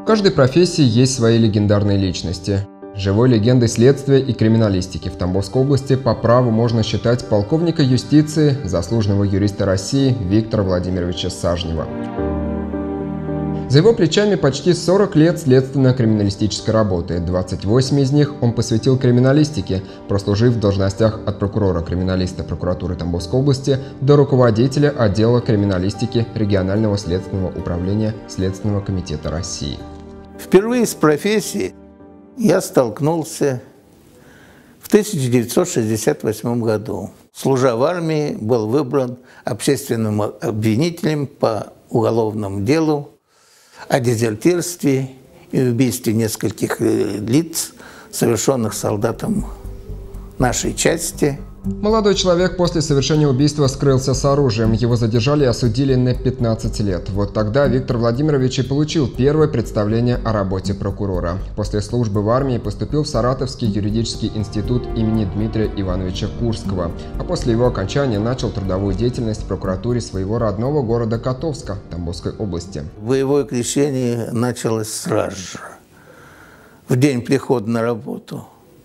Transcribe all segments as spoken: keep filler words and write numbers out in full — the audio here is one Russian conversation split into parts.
каждой профессии есть свои легендарные личности. Живой легендой следствия и криминалистики в Тамбовской области по праву можно считать полковника юстиции, заслуженного юриста России Виктора Владимировича Сажнева. За его плечами почти сорок лет следственно-криминалистической работы. двадцать восемь из них он посвятил криминалистике, прослужив в должностях от прокурора-криминалиста прокуратуры Тамбовской области до руководителя отдела криминалистики регионального следственного управления Следственного комитета России. Впервые с профессией я столкнулся в тысяча девятьсот шестьдесят восьмом году. Служа в армии, был выбран общественным обвинителем по уголовному делу о дезертирстве и убийстве нескольких лиц, совершенных солдатом нашей части. Молодой человек после совершения убийства скрылся с оружием. Его задержали и осудили на пятнадцать лет. Вот тогда Виктор Владимирович и получил первое представление о работе прокурора. После службы в армии поступил в Саратовский юридический институт имени Дмитрия Ивановича Курского. А после его окончания начал трудовую деятельность в прокуратуре своего родного города Котовска Тамбовской области. Боевое крещение началось сразу же, в день прихода на работу.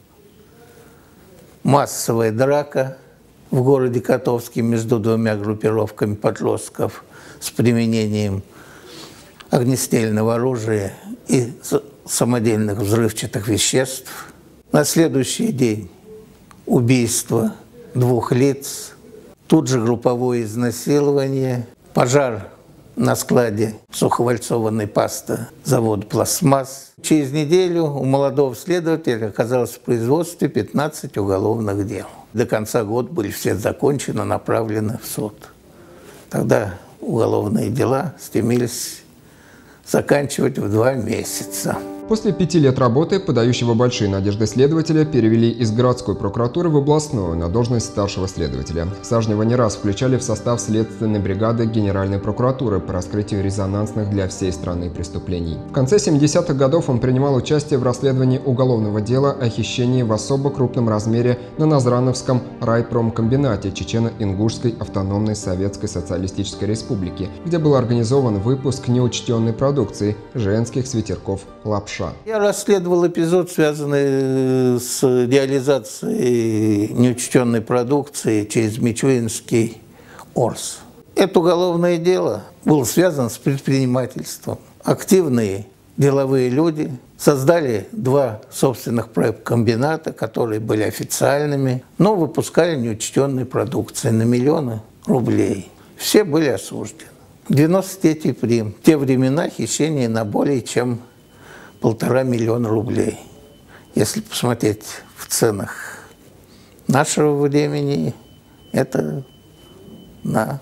Массовая драка в городе Котовске между двумя группировками подростков с применением огнестрельного оружия и самодельных взрывчатых веществ. На следующий день убийство двух лиц, тут же групповое изнасилование, пожар на складе суховальцованной пасты завода «Пластмасс». Через неделю у молодого следователя оказалось в производстве пятнадцать уголовных дел. До конца года были все закончены, направлены в суд. Тогда уголовные дела стремились заканчивать в два месяца. После пяти лет работы подающего большие надежды следователя перевели из городской прокуратуры в областную на должность старшего следователя. Сажнева не раз включали в состав следственной бригады Генеральной прокуратуры по раскрытию резонансных для всей страны преступлений. В конце семидесятых годов он принимал участие в расследовании уголовного дела о хищении в особо крупном размере на Назрановском райпромкомбинате Чечено-Ингушской автономной Советской Социалистической Республики, где был организован выпуск неучтенной продукции женских свитерков «Лапша». Я расследовал эпизод, связанный с реализацией неучтенной продукции через Мичуринский ОРС. Это уголовное дело было связано с предпринимательством. Активные деловые люди создали два собственных комбината, которые были официальными, но выпускали неучтенные продукции на миллионы рублей. Все были осуждены. девяносто третий прим. В те времена хищение на более чем полтора миллиона рублей. Если посмотреть в ценах нашего времени, это на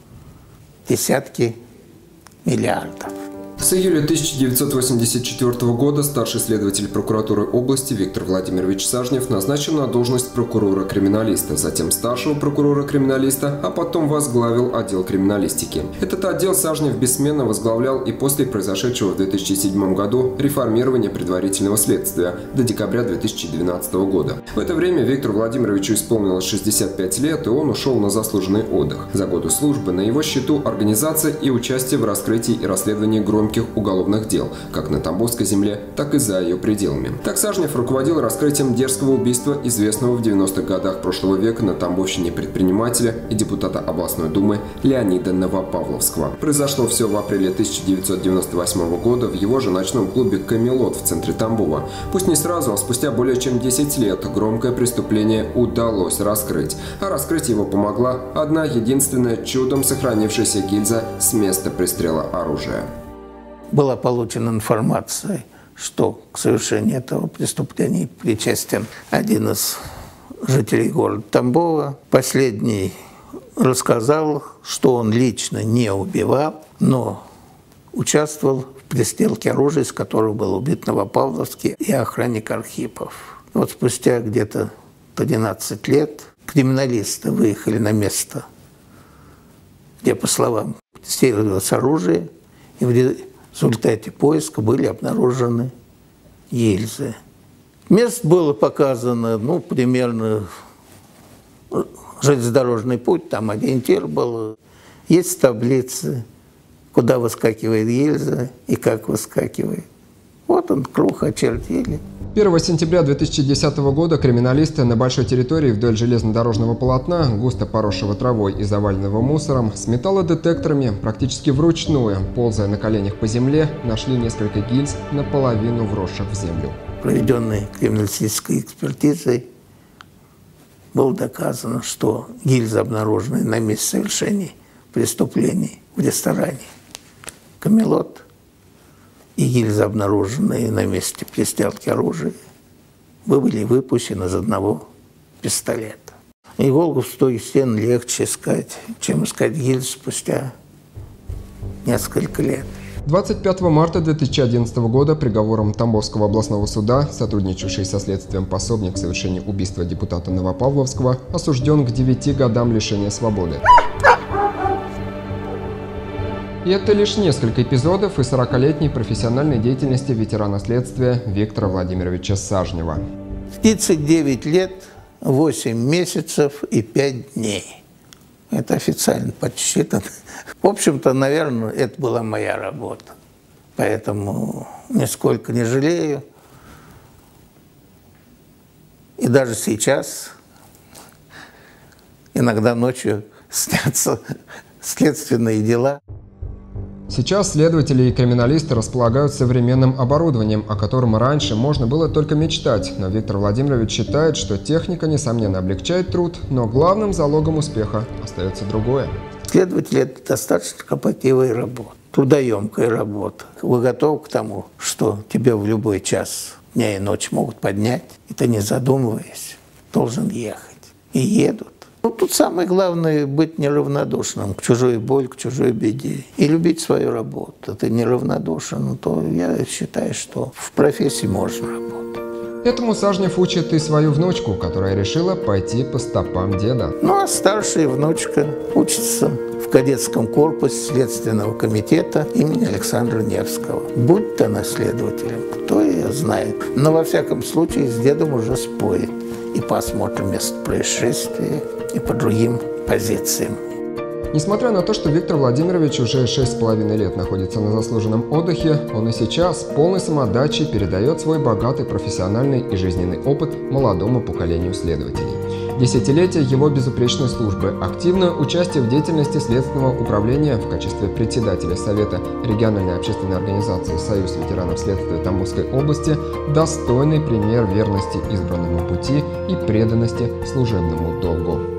десятки миллиардов. С июля тысяча девятьсот восемьдесят четвёртого года старший следователь прокуратуры области Виктор Владимирович Сажнев назначен на должность прокурора-криминалиста, затем старшего прокурора-криминалиста, а потом возглавил отдел криминалистики. Этот отдел Сажнев бессменно возглавлял и после произошедшего в две тысячи седьмом году реформирования предварительного следствия до декабря две тысячи двенадцатого года. В это время Виктору Владимировичу исполнилось шестьдесят пять лет, и он ушел на заслуженный отдых. За годы службы на его счету организация и участие в раскрытии и расследовании громких уголовных дел, как на Тамбовской земле, так и за ее пределами. Так Сажнев руководил раскрытием дерзкого убийства известного в девяностых годах прошлого века на Тамбовщине предпринимателя и депутата областной думы Леонида Новопавловского. Произошло все в апреле тысяча девятьсот девяносто восьмого года в его же ночном клубе «Камелот» в центре Тамбова. Пусть не сразу, а спустя более чем десять лет громкое преступление удалось раскрыть. А раскрыть его помогла одна единственная чудом сохранившаяся гильза с места пристрела оружия. Была получена информация, что к совершению этого преступления причастен один из жителей города Тамбова. Последний рассказал, что он лично не убивал, но участвовал в пристрелке оружия, из которого был убит Новопавловский и охранник Архипов. Вот спустя где-то двенадцать лет криминалисты выехали на место, где, по словам, тестировалось оружие, и в В результате поиска были обнаружены гильзы. Мест было показано, ну, примерно железнодорожный путь, там ориентир был. Есть таблицы, куда выскакивает гильза и как выскакивает. Вот он, круг очертили. первого сентября две тысячи десятого года криминалисты на большой территории вдоль железнодорожного полотна, густо поросшего травой и заваленного мусором, с металлодетекторами, практически вручную, ползая на коленях по земле, нашли несколько гильз, наполовину вросших в землю. Проведенной криминалистической экспертизой было доказано, что гильзы, обнаруженные на месте совершения преступлений в ресторане «Камелот», и гильзы, обнаруженные на месте пристрелки оружия, были выпущены из одного пистолета. Иголку в сто стен легче искать, чем искать гильзы спустя несколько лет. двадцать пятого марта две тысячи одиннадцатого года приговором Тамбовского областного суда, сотрудничавший со следствием пособник в совершении убийства депутата Новопавловского, осужден к девяти годам лишения свободы. И это лишь несколько эпизодов из сорокалетней профессиональной деятельности ветерана следствия Виктора Владимировича Сажнева. тридцать девять лет, восемь месяцев и пять дней. Это официально подсчитано. В общем-то, наверное, это была моя работа. Поэтому нисколько не жалею. И даже сейчас иногда ночью снятся следственные дела. Сейчас следователи и криминалисты располагают современным оборудованием, о котором раньше можно было только мечтать. Но Виктор Владимирович считает, что техника, несомненно, облегчает труд, но главным залогом успеха остается другое. Следователь – это достаточно кропотливая работа, трудоемкая работа. Вы готовы к тому, что тебя в любой час дня и ночи могут поднять, и ты, не задумываясь, должен ехать. И едут. Ну, тут самое главное – быть неравнодушным к чужой боли, к чужой беде. И любить свою работу. Ты неравнодушен, то я считаю, что в профессии можно работать. Этому Сажнев учит и свою внучку, которая решила пойти по стопам деда. Ну, а старшая внучка учится в кадетском корпусе Следственного комитета имени Александра Невского. Будь то наследователем, кто ее знает. Но, во всяком случае, с дедом уже спорит. И посмотрим место происшествия, и по другим позициям. Несмотря на то, что Виктор Владимирович уже шесть с половиной лет находится на заслуженном отдыхе, он и сейчас полной самоотдачей передает свой богатый профессиональный и жизненный опыт молодому поколению следователей. Десятилетие его безупречной службы, активное участие в деятельности Следственного управления в качестве председателя Совета региональной общественной организации «Союз ветеранов следствия Тамбовской области» – достойный пример верности избранному пути и преданности служебному долгу.